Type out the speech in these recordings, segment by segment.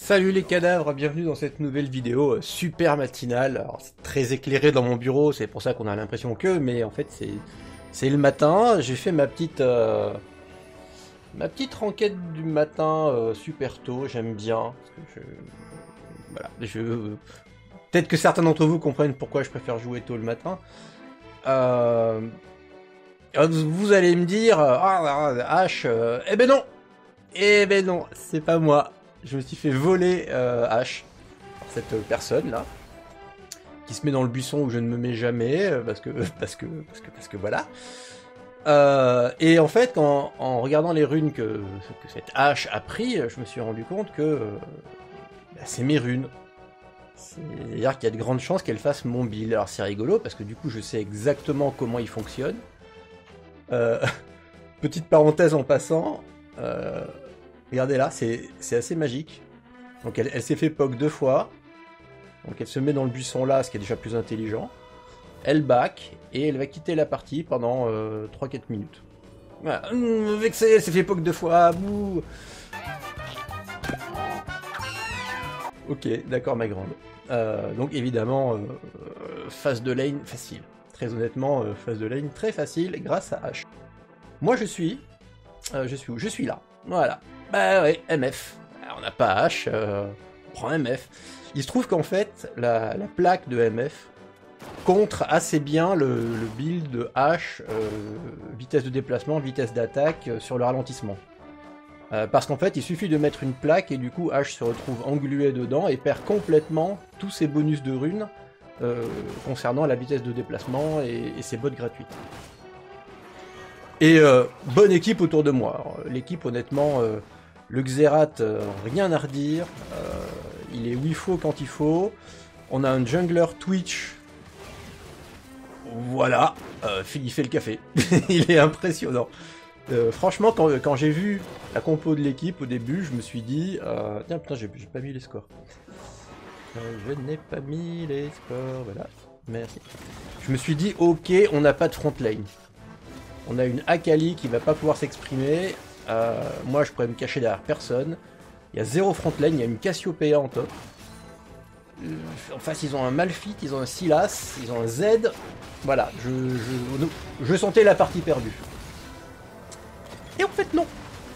Salut les cadavres, bienvenue dans cette nouvelle vidéo super matinale. Alors c'est très éclairé dans mon bureau, c'est pour ça qu'on a l'impression que, mais en fait c'est le matin. J'ai fait ma petite renquête du matin super tôt, j'aime bien. Parce que voilà, peut-être que certains d'entre vous comprennent pourquoi je préfère jouer tôt le matin. Vous allez me dire, Ash, eh ben non, c'est pas moi. Je me suis fait voler Ash par cette personne là, qui se met dans le buisson où je ne me mets jamais parce que voilà. Et en fait, en regardant les runes que cette Ash a pris, je me suis rendu compte que c'est mes runes. C'est-à-dire qu'il y a de grandes chances qu'elle fasse mon build. Alors c'est rigolo parce que du coup je sais exactement comment il fonctionne. Petite parenthèse en passant. Regardez là, c'est assez magique. Donc elle s'est fait poke 2 fois. Donc elle se met dans le buisson là, ce qui est déjà plus intelligent. Elle back, et elle va quitter la partie pendant 3-4 minutes. Voilà. Vexé, elle s'est fait poke 2 fois. Bouh. Ok, d'accord ma grande. Donc évidemment, phase de lane facile. Très honnêtement, phase de lane très facile grâce à H. Moi je suis où? Je suis là. Voilà. Bah ouais, MF. Alors, on n'a pas H, on prend MF. Il se trouve qu'en fait, la plaque de MF contre assez bien le build de H, vitesse de déplacement, vitesse d'attaque sur le ralentissement. Parce qu'en fait, il suffit de mettre une plaque et du coup H se retrouve englué dedans et perd complètement tous ses bonus de runes concernant la vitesse de déplacement et ses bots gratuites. Et bonne équipe autour de moi. L'équipe, honnêtement, le Xerath, rien à redire. Il est où il faut quand il faut. On a un jungler Twitch. Voilà, il fait le café. Il est impressionnant. Franchement, quand j'ai vu la compo de l'équipe au début, je me suis dit... tiens, putain, j'ai pas mis les scores. Je n'ai pas mis les scores, voilà. Merci. Je me suis dit, ok, on n'a pas de front lane. On a une Akali qui va pas pouvoir s'exprimer. Moi, je pourrais me cacher derrière personne. Il y a 0 front lane, il y a une Cassiopeia en top. En face, ils ont un Malphite, ils ont un Sylas, ils ont un Z. Voilà, je sentais la partie perdue. Et en fait, non.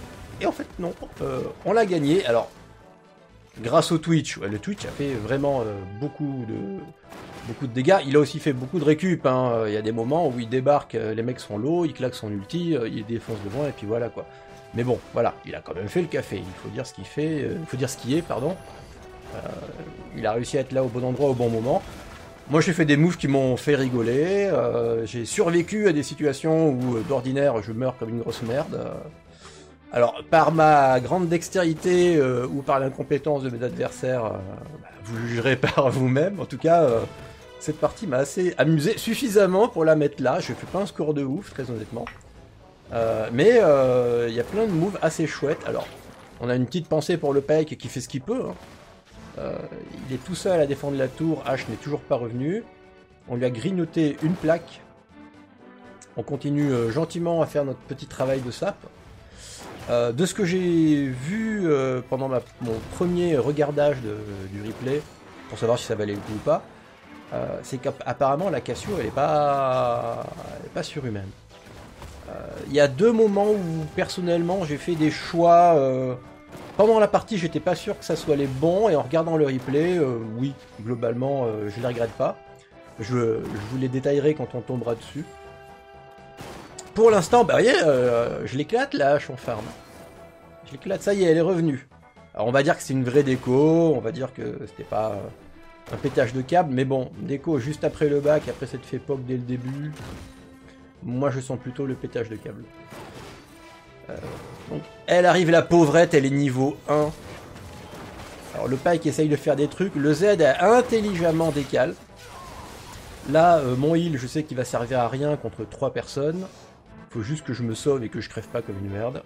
On l'a gagné. Alors, grâce au Twitch. Ouais, le Twitch a fait vraiment beaucoup de dégâts. Il a aussi fait beaucoup de récup. Hein. Il y a des moments où il débarque, les mecs sont low, il claque son ulti, il défonce devant et puis voilà quoi. Mais bon, voilà, il a quand même fait le café. Il faut dire ce qu'il fait, il faut dire ce qui est, pardon. Il a réussi à être là au bon endroit au bon moment. Moi j'ai fait des moves qui m'ont fait rigoler. J'ai survécu à des situations où d'ordinaire je meurs comme une grosse merde. Alors, par ma grande dextérité ou par l'incompétence de mes adversaires, vous jugerez par vous-même. En tout cas, cette partie m'a assez amusé, suffisamment pour la mettre là. Je fais pas un score de ouf, très honnêtement. Mais il y a plein de moves assez chouettes. Alors, on a une petite pensée pour le Pike qui fait ce qu'il peut. Hein. Il est tout seul à défendre la tour, H n'est toujours pas revenu. On lui a grignoté une plaque. On continue gentiment à faire notre petit travail de sap. De ce que j'ai vu pendant mon premier regardage du replay, pour savoir si ça valait le coup ou pas, c'est qu'apparemment la Cassio elle est pas surhumaine. Il y a 2 moments où personnellement j'ai fait des choix. Pendant la partie j'étais pas sûr que ça soit les bons et en regardant le replay, oui, globalement je les regrette pas. Je vous les détaillerai quand on tombera dessus. Pour l'instant, bah, je l'éclate la hache en farm. Je l'éclate, ça y est, elle est revenue. Alors on va dire que c'est une vraie déco, on va dire que c'était pas un pétage de câble, mais bon, déco juste après le bac, après s'être fait poke dès le début. Moi je sens plutôt le pétage de câble. Donc elle arrive la pauvrette, elle est niveau 1. Alors le Pike essaye de faire des trucs, le Z a intelligemment décale. Là, mon heal, je sais qu'il va servir à rien contre 3 personnes. Faut juste que je me sauve et que je crève pas comme une merde.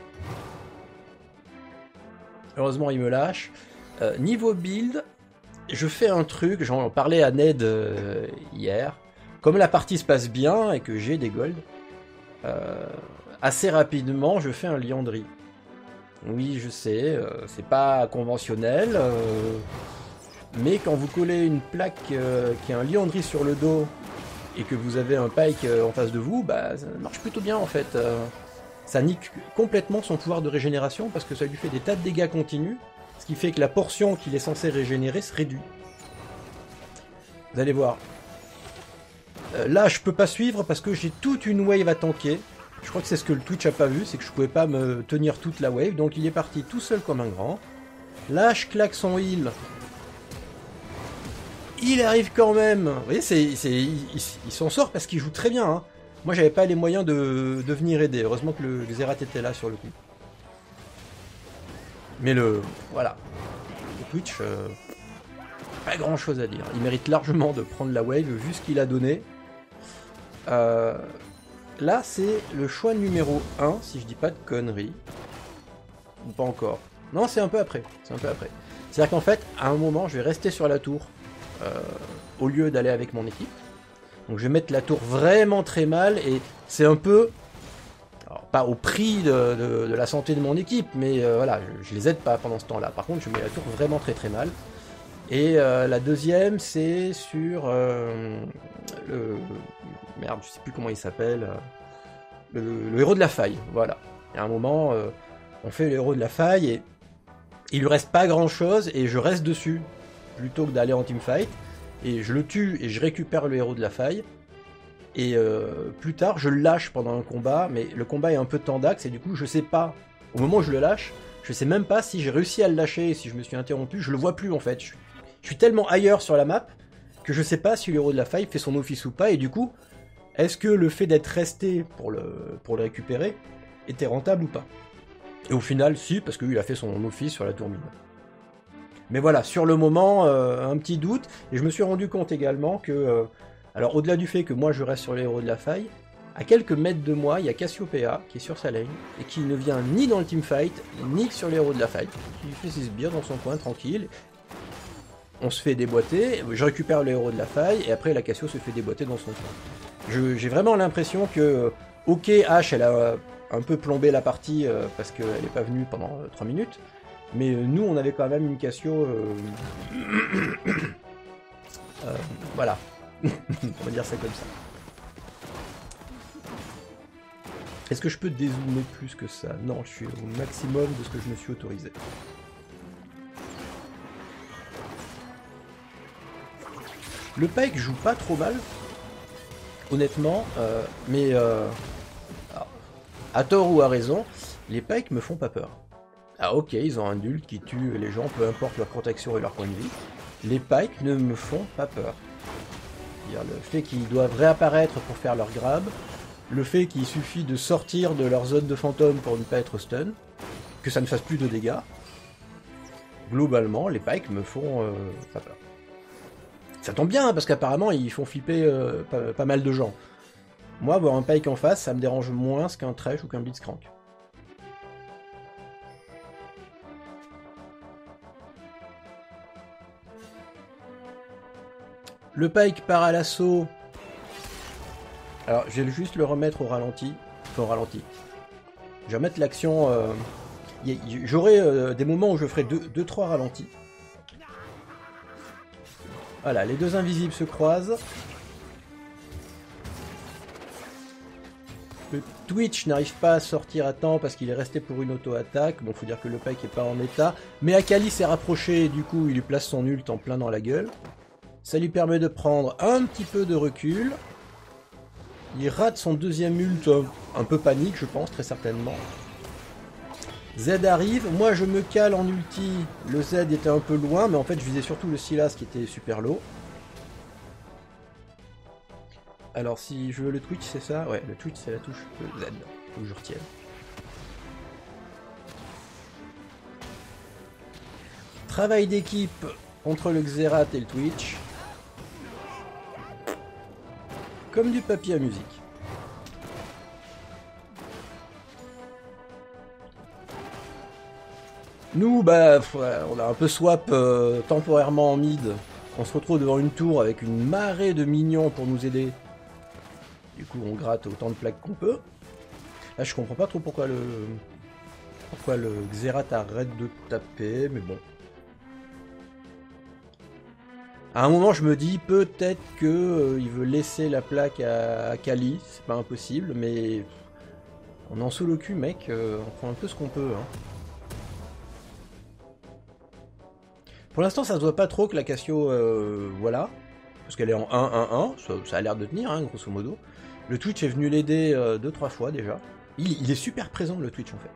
Heureusement, il me lâche. Niveau build, je fais un truc, j'en parlais à Ned hier. Comme la partie se passe bien et que j'ai des golds, assez rapidement, je fais un Liandry. Oui, je sais, c'est pas conventionnel, mais quand vous collez une plaque qui a un Liandry sur le dos et que vous avez un Pike en face de vous, bah ça marche plutôt bien en fait. Ça nique complètement son pouvoir de régénération parce que ça lui fait des tas de dégâts continus, ce qui fait que la portion qu'il est censé régénérer se réduit. Vous allez voir. Là, je peux pas suivre parce que j'ai toute une wave à tanker. Je crois que c'est ce que le Twitch a pas vu, c'est que je pouvais pas me tenir toute la wave, donc il est parti tout seul comme un grand. Là, je claque son heal. Il arrive quand même. Vous voyez, il s'en sort parce qu'il joue très bien. Hein. Moi, j'avais pas les moyens de venir aider. Heureusement que le Xerath était là sur le coup. Mais voilà. Le Twitch, pas grand chose à dire. Il mérite largement de prendre la wave vu ce qu'il a donné. Là, c'est le choix numéro 1, si je dis pas de conneries. Ou pas encore. Non, c'est un peu après. C'est-à-dire qu'en fait, à un moment, je vais rester sur la tour au lieu d'aller avec mon équipe. Donc je vais mettre la tour vraiment très mal et c'est un peu... Alors, pas au prix de la santé de mon équipe, mais voilà, je les aide pas pendant ce temps-là. Par contre, je mets la tour vraiment très très mal. Et la deuxième, c'est sur le... Merde, je sais plus comment il s'appelle. Le héros de la faille, voilà. Et à un moment, on fait le héros de la faille et il lui reste pas grand-chose et je reste dessus plutôt que d'aller en teamfight. Et je le tue et je récupère le héros de la faille. Et plus tard, je le lâche pendant un combat, mais le combat est un peu tendax et du coup, je sais pas. Au moment où je le lâche, je sais même pas si j'ai réussi à le lâcher, si je me suis interrompu, je le vois plus en fait. Je suis tellement ailleurs sur la map que je sais pas si le héros de la faille fait son office ou pas, et du coup, est-ce que le fait d'être resté pour le récupérer était rentable ou pas? Et au final, si, parce qu'il a fait son office sur la tour mine. Mais voilà, sur le moment, un petit doute, et je me suis rendu compte également que, alors au-delà du fait que moi je reste sur les héros de la faille, à quelques mètres de moi, il y a Cassiopeia qui est sur sa lane, et qui ne vient ni dans le teamfight, ni sur les héros de la faille, qui fait ses sbires dans son coin tranquille. On se fait déboîter, je récupère le héros de la faille, et après la Cassio se fait déboîter dans son coin. J'ai vraiment l'impression que, ok, Ashe, elle a un peu plombé la partie parce qu'elle n'est pas venue pendant 3 minutes, mais nous, on avait quand même une Cassio... voilà. On va dire ça comme ça. Est-ce que je peux dézoomer plus que ça? Non, je suis au maximum de ce que je me suis autorisé. Le Pike joue pas trop mal, honnêtement, mais à tort ou à raison, les Pikes me font pas peur. Ah ok, ils ont un ult qui tue les gens, peu importe leur protection et leur point de vie. Les Pikes ne me font pas peur. C'est-à-dire le fait qu'ils doivent réapparaître pour faire leur grab, le fait qu'il suffit de sortir de leur zone de fantôme pour ne pas être stun, que ça ne fasse plus de dégâts. Globalement, les Pikes me font pas peur. Ça tombe bien, parce qu'apparemment, ils font flipper pas mal de gens. Moi, avoir un Pike en face, ça me dérange moins qu'un Thresh ou qu'un Blitzcrank. Le Pike part à l'assaut. Alors, je vais juste le remettre au ralenti. Enfin, au ralenti. Je vais remettre l'action... J'aurai des moments où je ferai 2-3 ralentis. Voilà, les deux invisibles se croisent. Le Twitch n'arrive pas à sortir à temps parce qu'il est resté pour une auto-attaque. Bon, faut dire que le Pike est pas en état. Mais Akali s'est rapproché et du coup, il lui place son ult en plein dans la gueule. Ça lui permet de prendre un petit peu de recul. Il rate son deuxième ult un peu panique, je pense, très certainement. Z arrive, moi je me cale en ulti, le Z était un peu loin, mais en fait je visais surtout le Sylas qui était super low. Alors si je veux le Twitch, c'est ça? Ouais, le Twitch c'est la touche Z, faut que je retienne. Travail d'équipe contre le Xerath et le Twitch. Comme du papier à musique. Nous, bah, on a un peu swap temporairement en mid. On se retrouve devant une tour avec une marée de minions pour nous aider. Du coup, on gratte autant de plaques qu'on peut. Là, je comprends pas trop pourquoi le pourquoi le Xerath arrête de taper, mais bon. À un moment, je me dis peut-être que il veut laisser la plaque à Kali, c'est pas impossible, mais on est en solo cul, mec, on prend un peu ce qu'on peut. Hein. Pour l'instant, ça se voit pas trop que la Cassio, voilà, parce qu'elle est en 1-1-1, ça a l'air de tenir, hein, grosso modo. Le Twitch est venu l'aider 2-3 fois déjà. Il est super présent, le Twitch, en fait.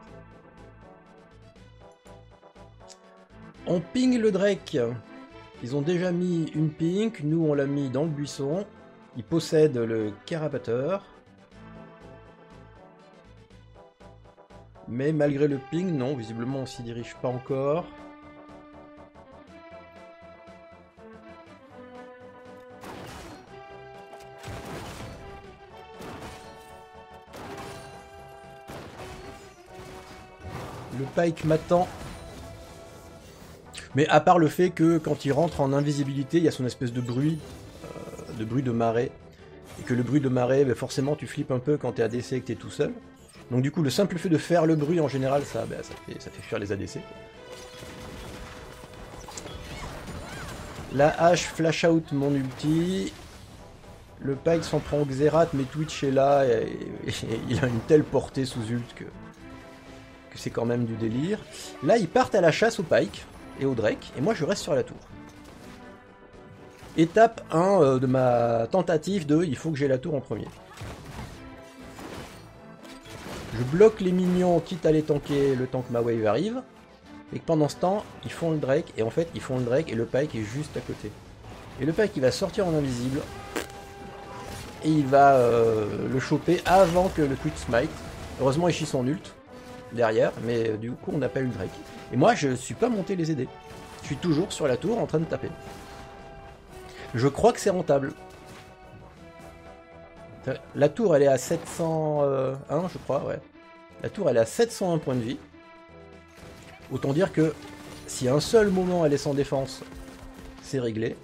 On ping le Drake. Ils ont déjà mis une pink, nous on l'a mis dans le buisson. Ils possèdent le carapateur. Mais malgré le ping, non, visiblement on s'y dirige pas encore. Le Pike m'attend. Mais à part le fait que quand il rentre en invisibilité, il y a son espèce de bruit de marée. Et que le bruit de marée, bah forcément tu flippes un peu quand t'es ADC et que t'es tout seul. Donc du coup, le simple fait de faire le bruit en général, ça fait fuir les ADC. La hache flash out mon ulti. Le Pike s'en prend au Xerath, mais Twitch est là et il a une telle portée sous ult que c'est quand même du délire. Là, ils partent à la chasse au Pike et au Drake, et moi je reste sur la tour. Étape 1 de ma tentative de il faut que j'ai la tour en premier. Je bloque les minions, quitte à les tanker le temps que ma wave arrive, et que pendant ce temps, ils font le Drake, et en fait, ils font le Drake, et le Pike est juste à côté. Et le Pike, il va sortir en invisible, et il va le choper avant que le Twitch smite. Heureusement, il chie son ult derrière, mais du coup, on n'a pas eu le Drake. Et moi, je suis pas monté les aider. Je suis toujours sur la tour en train de taper. Je crois que c'est rentable. La tour, elle est à 701, je crois, ouais. La tour, elle est à 701 points de vie. Autant dire que si un seul moment elle est sans défense, c'est réglé.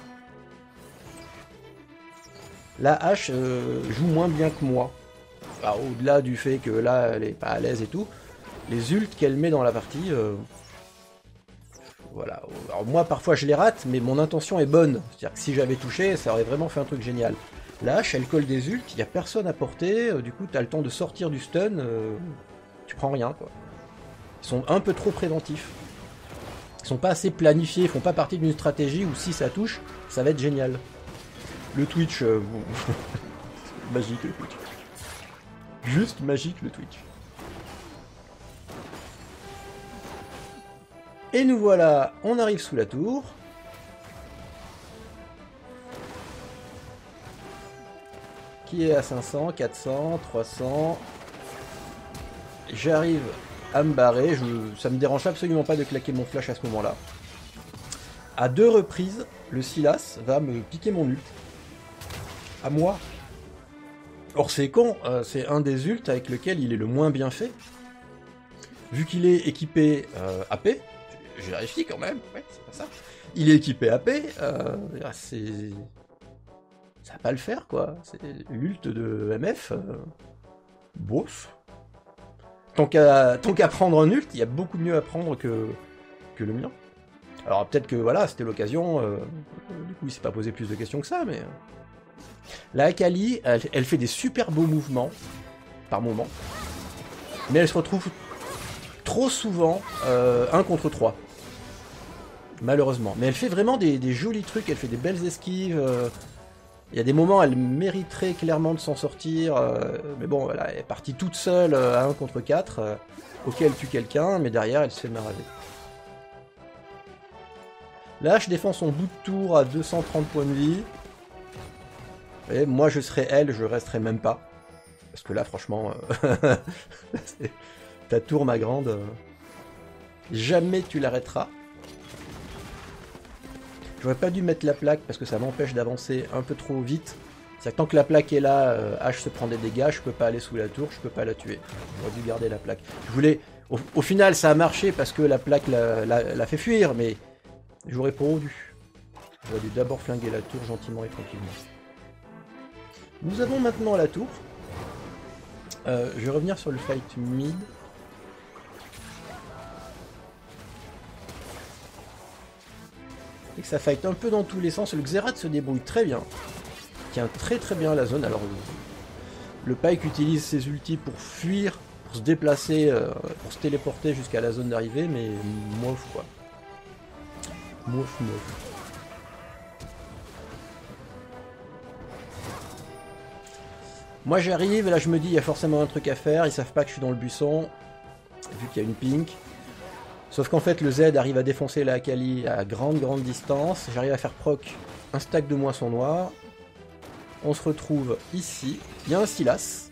La hache joue moins bien que moi. Au-delà du fait que là, elle est pas à l'aise et tout, les ults qu'elle met dans la partie... voilà. Alors moi, parfois, je les rate, mais mon intention est bonne. C'est-à-dire que si j'avais touché, ça aurait vraiment fait un truc génial. La hache, elle colle des ults, il n'y a personne à porter, du coup, t'as le temps de sortir du stun, tu prends rien, quoi. Ils sont un peu trop préventifs. Ils sont pas assez planifiés, ils font pas partie d'une stratégie où si ça touche, ça va être génial. Le Twitch... magique, le Twitch. Juste magique, le Twitch. Et nous voilà, on arrive sous la tour. Qui est à 500, 400, 300. J'arrive à me barrer, ça me dérange absolument pas de claquer mon flash à ce moment-là. À 2 reprises, le Sylas va me piquer mon ult. À moi. Or c'est con, c'est un des ults avec lequel il est le moins bien fait. Vu qu'il est équipé AP, je vérifie quand même, ouais, c'est pas ça. Il est équipé AP, c'est... ça va pas le faire, quoi. C'est l'ult de MF, bof. Tant qu'à prendre un ult, il y a beaucoup mieux à prendre que le mien. Alors peut-être que, voilà, c'était l'occasion, du coup il s'est pas posé plus de questions que ça, mais... La Akali, elle fait des super beaux mouvements, par moment, mais elle se retrouve trop souvent 1 contre 3. Malheureusement. Mais elle fait vraiment des jolis trucs, elle fait des belles esquives. Il y a des moments, elle mériterait clairement de s'en sortir. Mais bon, voilà, elle est partie toute seule à 1 contre 4. Ok, elle tue quelqu'un, mais derrière, elle se fait maraver. La hache défend son bout de tour à 230 points de vie. Et moi, je serais elle, je resterais même pas. Parce que là, franchement... ta tour, ma grande... jamais tu l'arrêteras. J'aurais pas dû mettre la plaque parce que ça m'empêche d'avancer un peu trop vite. C'est-à-dire que tant que la plaque est là, H se prend des dégâts, je peux pas aller sous la tour, je peux pas la tuer. J'aurais dû garder la plaque. Je voulais... Au final, ça a marché parce que la plaque l'a fait fuir, mais j'aurais pas dû. J'aurais dû d'abord flinguer la tour gentiment et tranquillement. Nous avons maintenant la tour. Je vais revenir sur le fight mid. que ça fight un peu dans tous les sens. Le Xerath se débrouille très bien. Tient très bien la zone. Alors le Pyke utilise ses ultis pour fuir, pour se déplacer, pour se téléporter jusqu'à la zone d'arrivée, mais mouf quoi. Mouf. Moi j'arrive, et là je me dis il y a forcément un truc à faire, ils savent pas que je suis dans le buisson, vu qu'il y a une pink. Sauf qu'en fait le Z arrive à défoncer la Akali à grande distance, j'arrive à faire proc un stack de moisson noire. On se retrouve ici, il y a un Sylas.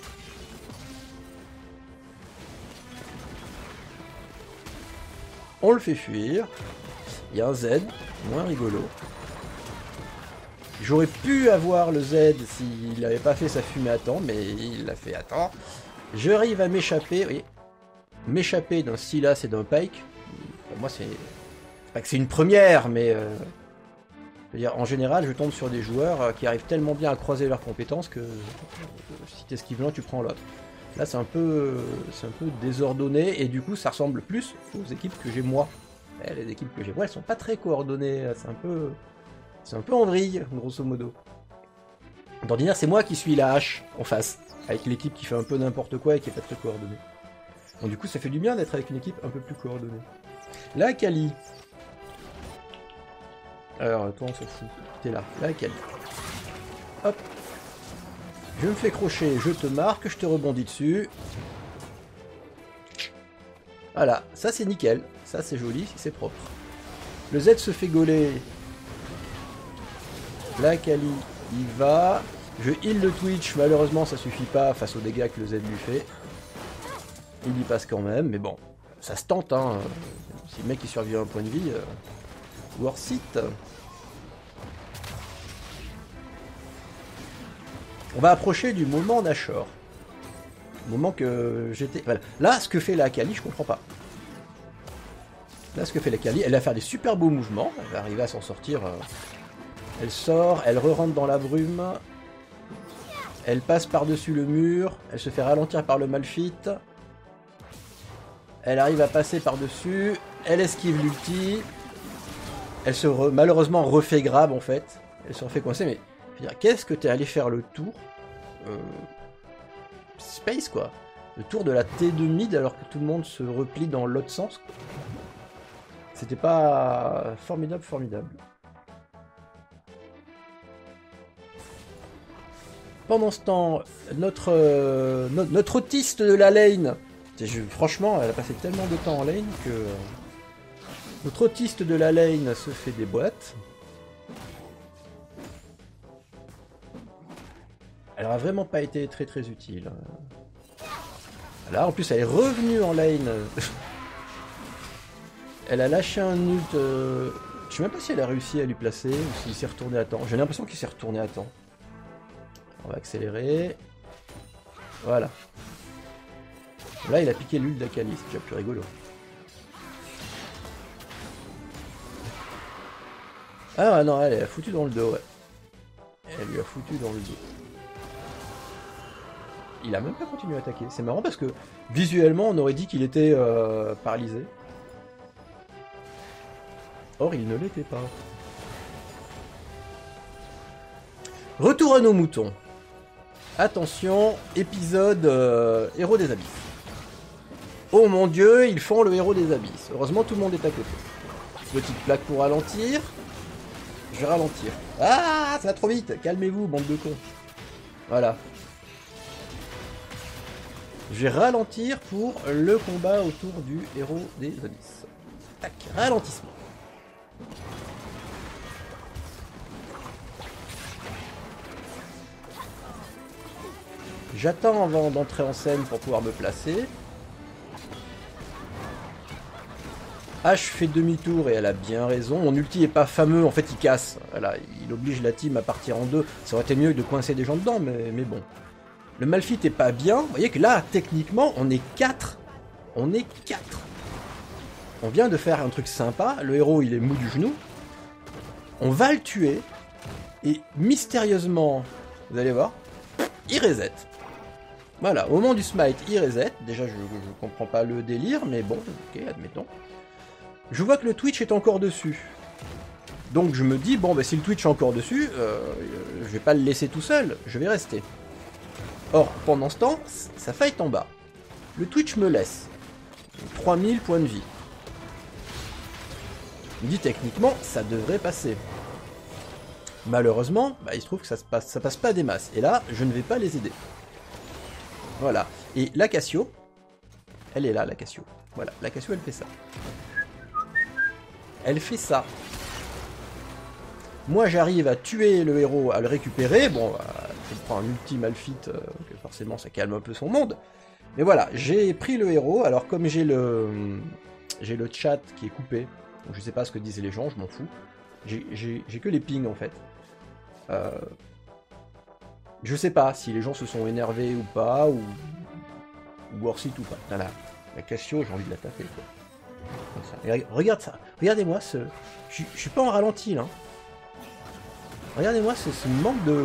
On le fait fuir, il y a un Z, moins rigolo. J'aurais pu avoir le Z s'il n'avait pas fait sa fumée à temps, mais il l'a fait à temps. J'arrive à m'échapper, oui, m'échapper d'un Sylas et d'un Pyke. Moi, c'est pas que c'est une première, mais je veux dire, en général, je tombe sur des joueurs qui arrivent tellement bien à croiser leurs compétences que si t'esquives l'un, tu prends l'autre. Là, c'est un peu désordonné et du coup, ça ressemble plus aux équipes que j'ai moi. Les équipes que j'ai moi, elles sont pas très coordonnées. C'est un peu en vrille, grosso modo. D'ordinaire, c'est moi qui suis la hache en face, avec l'équipe qui fait un peu n'importe quoi et qui est pas très coordonnée. Donc du coup, ça fait du bien d'être avec une équipe un peu plus coordonnée. La Akali. Alors, toi, on s'en fout. T'es là. La Akali. Hop. Je me fais crocher, je te marque, je te rebondis dessus. Voilà, ça c'est nickel. Ça c'est joli, c'est propre. Le Z se fait gauler. La Akali, il va. Je heal le Twitch, malheureusement ça suffit pas face aux dégâts que le Z lui fait. Il y passe quand même, mais bon, ça se tente, hein. Si le mec il survit à un point de vie, worth it. On va approcher du moment Nashor. Le moment que j'étais... Voilà. Là, ce que fait la Akali, je comprends pas. Là, ce que fait la Akali, elle va faire des super beaux mouvements. Elle va arriver à s'en sortir. Elle sort, elle re-rentre dans la brume. Elle passe par-dessus le mur. Elle se fait ralentir par le Malphite. Elle arrive à passer par-dessus. Elle esquive l'ulti. Elle se malheureusement refait grab en fait. Elle se refait coincer, mais... Qu'est-ce que t'es allé faire le tour Space quoi. Le tour de la T2 mid alors que tout le monde se replie dans l'autre sens. C'était pas formidable. Pendant ce temps, notre autiste de la lane, franchement elle a passé tellement de temps en lane que notre autiste de la lane se fait des boîtes. Elle a vraiment pas été très utile. Là, en plus, elle est revenue en lane. Elle a lâché un ult. Je sais même pas si elle a réussi à lui placer ou s'il s'est retourné à temps. J'ai l'impression qu'il s'est retourné à temps. On va accélérer. Voilà. Là, il a piqué l'ult d'Akali, c'est déjà plus rigolo. Ah non, elle a foutu dans le dos, ouais. Elle lui a foutu dans le dos. Il a même pas continué à attaquer. C'est marrant parce que visuellement on aurait dit qu'il était paralysé. Or il ne l'était pas. Retour à nos moutons. Attention, épisode héros des abysses. Oh mon dieu, ils font le héros des abysses. Heureusement tout le monde est à côté. Petite plaque pour ralentir. Je vais ralentir. Ah, ça va trop vite. Calmez-vous, bande de cons. Voilà. Je vais ralentir pour le combat autour du héros des abysses. Tac, ralentissement. J'attends avant d'entrer en scène pour pouvoir me placer. H fait demi-tour et elle a bien raison. Mon ulti est pas fameux, en fait il casse. Voilà, il oblige la team à partir en deux. Ça aurait été mieux de coincer des gens dedans, mais bon. Le Malphite est pas bien. Vous voyez que là, techniquement, on est 4. On est 4. On vient de faire un truc sympa. Le héros, il est mou du genou. On va le tuer. Et mystérieusement, vous allez voir, il reset. Voilà, au moment du smite, il reset. Déjà, je comprends pas le délire, mais bon, ok, admettons. Je vois que le Twitch est encore dessus. Donc je me dis, bon, bah, si le Twitch est encore dessus, je vais pas le laisser tout seul, je vais rester. Or, pendant ce temps, sa faille est en bas. Le Twitch me laisse 3000 points de vie. Je me dis, techniquement, ça devrait passer. Malheureusement, bah, il se trouve que ça passe pas des masses. Et là, je ne vais pas les aider. Voilà. Et la Cassio, elle est là, la Cassio. Voilà, la Cassio, elle fait ça. Elle fait ça. Moi, j'arrive à tuer le héros, à le récupérer. Bon, je prends un ulti Malphite, que forcément, ça calme un peu son monde. Mais voilà, j'ai pris le héros. Alors, comme j'ai le chat qui est coupé, donc je sais pas ce que disent les gens, je m'en fous. J'ai que les pings, en fait. Je sais pas si les gens se sont énervés ou pas, ou hors site ou pas. Voilà, la Cassio, j'ai envie de la taper, quoi. Comme ça. Et regarde ça, regardez-moi ce... Je suis pas en ralenti, là. Regardez-moi ce manque de...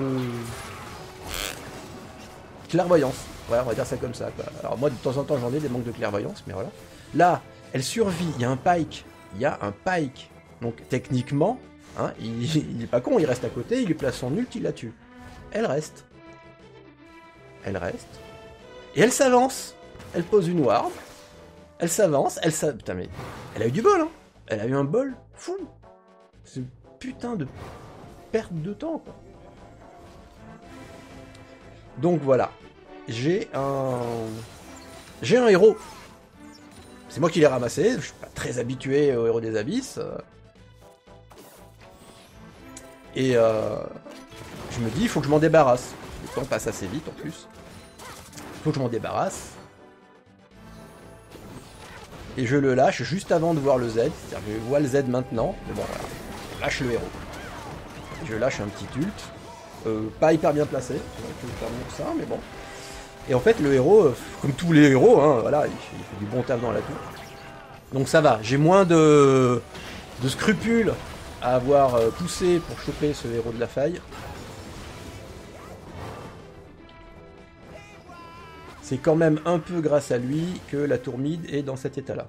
clairvoyance. Ouais, on va dire ça comme ça, quoi. Alors moi, de temps en temps, j'en ai des manques de clairvoyance, mais voilà. Là, elle survit, il y a un Pyke. Il y a un Pyke. Donc, techniquement, hein, il est pas con, il reste à côté, il lui place son ult, il la tue. Elle reste. Elle reste. Et elle s'avance. Elle pose une ward. Elle s'avance. Putain, mais... Elle a eu du bol, hein. Elle a eu un bol fou. C'est putain de perte de temps, quoi. Donc voilà. J'ai un héros. C'est moi qui l'ai ramassé. Je suis pas très habitué au héros des abysses. Et je me dis, il faut que je m'en débarrasse. Le temps passe assez vite en plus. Il faut que je m'en débarrasse. Et je le lâche juste avant de voir le Z. C'est-à-dire que je vois le Z maintenant. Mais bon, voilà. Je lâche le héros. Je lâche un petit ult. Pas hyper bien placé. Ça, mais bon. Et en fait, le héros, comme tous les héros, hein, voilà, il fait du bon taf dans la tour. Donc ça va. J'ai moins de scrupules à avoir poussé pour choper ce héros de la faille. C'est quand même un peu grâce à lui que la tour mid est dans cet état-là.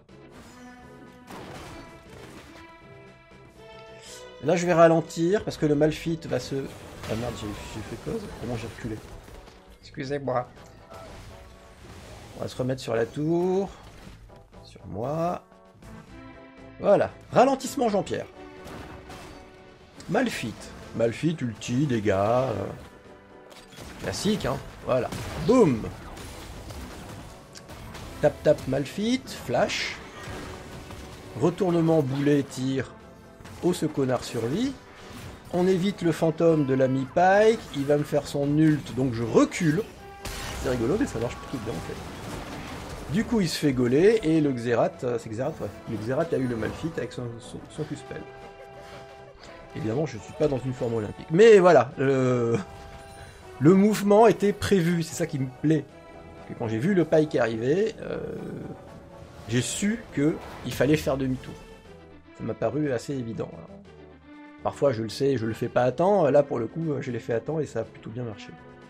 Là, je vais ralentir parce que le Malphite va se... Ah merde, j'ai fait pause. Comment j'ai reculé? Excusez-moi. On va se remettre sur la tour. Sur moi. Voilà. Ralentissement Jean-Pierre. Malphite. Malphite, ulti, dégâts. Classique, hein. Voilà. Boum. Tap Malphite, flash. Retournement boulet, tir. Oh, ce connard survit. On évite le fantôme de l'ami Pyke. Il va me faire son ult, donc je recule. C'est rigolo, mais ça marche plutôt bien en fait. Du coup, il se fait gauler et le Xerath, c'est Xerath, ouais. Le Xerath a eu le Malphite avec son Q-spell. Évidemment, je suis pas dans une forme olympique. Mais voilà, le mouvement était prévu, c'est ça qui me plaît. Parce que quand j'ai vu le Pyke arriver, j'ai su qu'il fallait faire demi-tour. Ça m'a paru assez évident. Alors, parfois, je le sais, je le fais pas à temps. Là, pour le coup, je l'ai fait à temps et ça a plutôt bien marché.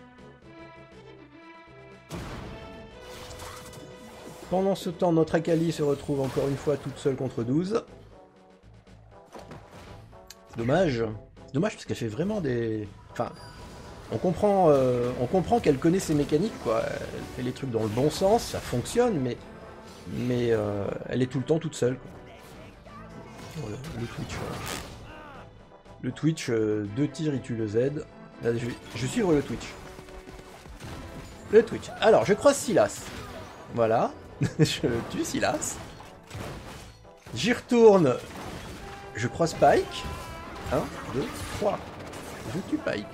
Pendant ce temps, notre Akali se retrouve encore une fois toute seule contre 12. C'est dommage. C'est dommage parce qu'elle fait vraiment des... Enfin, on comprend qu'elle connaît ses mécaniques, quoi. Elle fait les trucs dans le bon sens, ça fonctionne, mais elle est tout le temps toute seule, quoi. Le Twitch, voilà. Le Twitch, 2 tirs, il tue le Z. Là, je vais suivre le Twitch. Le Twitch. Alors, je croise Sylas. Voilà. Je tue Sylas. J'y retourne. Je croise Pyke. 1, 2, 3. Je tue Pyke.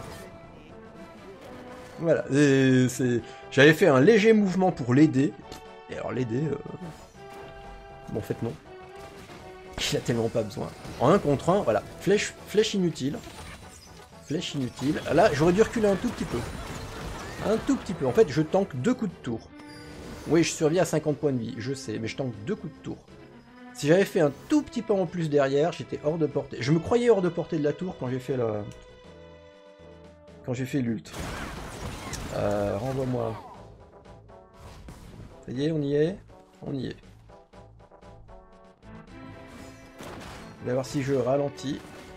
Voilà. J'avais fait un léger mouvement pour l'aider. Et alors l'aider... Bon, en fait, non. Il a tellement pas besoin. En 1 contre 1, voilà. Flèche inutile. Flèche inutile. Là, j'aurais dû reculer un tout petit peu. Un tout petit peu. En fait, je tank 2 coups de tour. Oui, je survis à 50 points de vie, je sais, mais je tank 2 coups de tour. Si j'avais fait un tout petit pas en plus derrière, j'étais hors de portée. Je me croyais hors de portée de la tour quand j'ai fait la... Quand j'ai fait l'ult. Renvoie-moi. Ça y est, on y est. On y est. On va voir si je ralentis.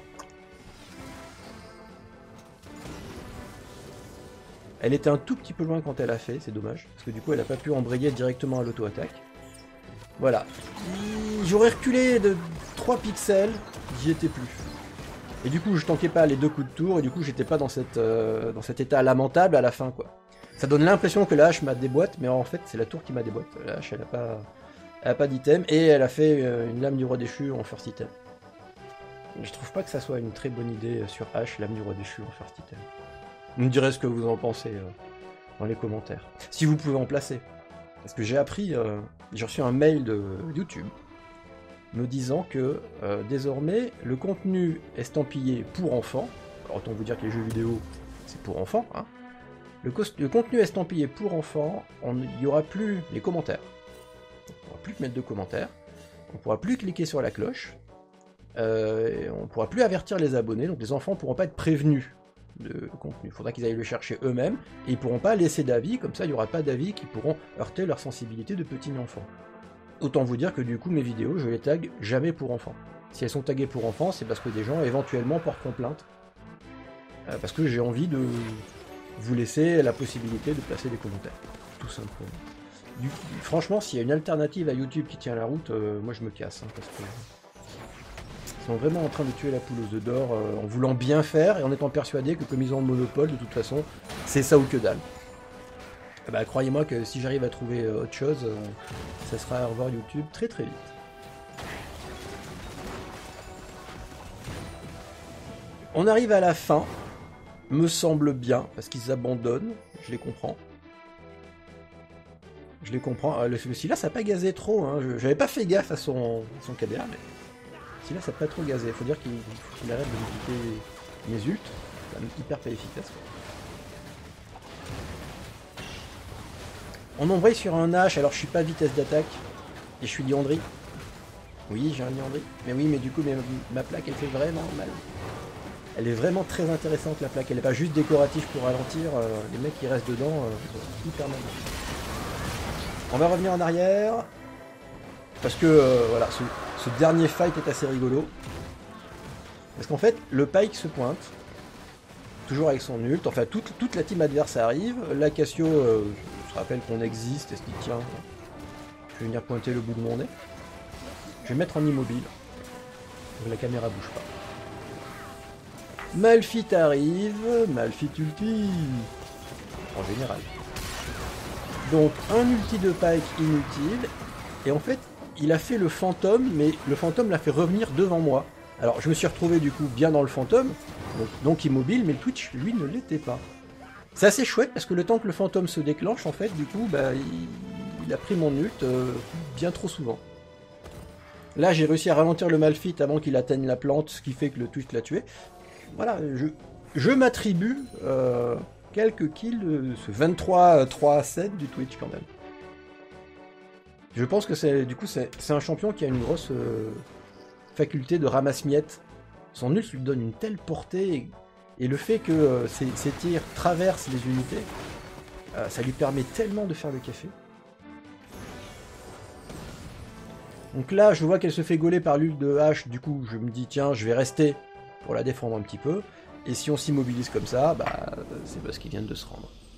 Elle était un tout petit peu loin quand elle a fait, c'est dommage, parce que du coup elle n'a pas pu embrayer directement à l'auto-attaque. Voilà. J'aurais reculé de 3 pixels, j'y étais plus. Et du coup je tanquais pas les 2 coups de tour, et du coup j'étais pas dans cet état lamentable à la fin, quoi. Ça donne l'impression que la hache m'a déboîte, mais en fait c'est la tour qui m'a déboîte. La hache elle a pas d'item, et elle a fait une lame du roi déchu en first item. Je trouve pas que ça soit une très bonne idée sur hache, lame du roi déchu en first item. Vous me direz ce que vous en pensez dans les commentaires. Si vous pouvez en placer. Parce que j'ai appris, j'ai reçu un mail de YouTube me disant que désormais le contenu estampillé pour enfants, alors autant vous dire que les jeux vidéo c'est pour enfants, hein, le contenu estampillé pour enfants, il n'y aura plus les commentaires. On ne pourra plus mettre de commentaires, on ne pourra plus cliquer sur la cloche, on ne pourra plus avertir les abonnés, donc les enfants ne pourront pas être prévenus de contenu. Il faudra qu'ils aillent le chercher eux-mêmes, et ils pourront pas laisser d'avis, comme ça il n'y aura pas d'avis qui pourront heurter leur sensibilité de petits enfants. Autant vous dire que du coup mes vidéos, je les tag jamais pour enfants. Si elles sont taguées pour enfants, c'est parce que des gens éventuellement porteront plainte. Parce que j'ai envie de vous laisser la possibilité de placer des commentaires. Tout simplement. Franchement, s'il y a une alternative à YouTube qui tient la route, moi je me casse. Hein, parce que ils sont vraiment en train de tuer la poule aux œufs d'or en voulant bien faire et en étant persuadés que comme ils ont le monopole, de toute façon, c'est ça ou que dalle. Bah, croyez-moi que si j'arrive à trouver autre chose, ça sera au revoir YouTube très très vite. On arrive à la fin, me semble bien, parce qu'ils abandonnent, je les comprends. Je les comprends. Celui-là, ça n'a pas gazé trop, hein. J'avais pas fait gaffe à son KDA, mais celui-là, ça n'a pas trop gazé. Faut dire qu'il arrête de me piquer mes ults. C'est quand même hyper pas efficace, quoi. On embraye sur un H, alors je suis pas vitesse d'attaque, et je suis Liandry. Oui, j'ai un Liandry. Mais oui, mais du coup, ma plaque, elle fait vraiment mal. Elle est vraiment très intéressante, la plaque. Elle n'est pas juste décorative pour ralentir. Les mecs qui restent dedans, hyper mal. On va revenir en arrière. Parce que, voilà, ce dernier fight est assez rigolo. Parce qu'en fait, le Pyke se pointe. Toujours avec son ult. Enfin, toute la team adverse arrive. La Cassio se rappelle qu'on existe et se dit tiens, je vais venir pointer le bout de mon nez. Je vais mettre en immobile. Donc la caméra bouge pas. Malphite arrive. Malphite ulti. En général. Donc un ulti de Pyke inutile. Et en fait, il a fait le fantôme, mais le fantôme l'a fait revenir devant moi. Alors je me suis retrouvé du coup bien dans le fantôme. Donc immobile, mais le Twitch, lui, ne l'était pas. C'est assez chouette parce que le temps que le fantôme se déclenche, en fait, du coup, bah, il a pris mon ult bien trop souvent. Là, j'ai réussi à ralentir le Malphite avant qu'il atteigne la plante, ce qui fait que le Twitch l'a tué. Voilà, je m'attribue quelques kills de ce 23-3-7 du Twitch quand même. Je pense que c'est un champion qui a une grosse faculté de ramasse-miettes. Son ult lui donne une telle portée et le fait que ses tirs traversent les unités, ça lui permet tellement de faire le café. Donc là, je vois qu'elle se fait gauler par l'ult de H, du coup je me dis tiens, je vais rester pour la défendre un petit peu. Et si on s'immobilise comme ça, bah, c'est parce qu'ils viennent de se rendre.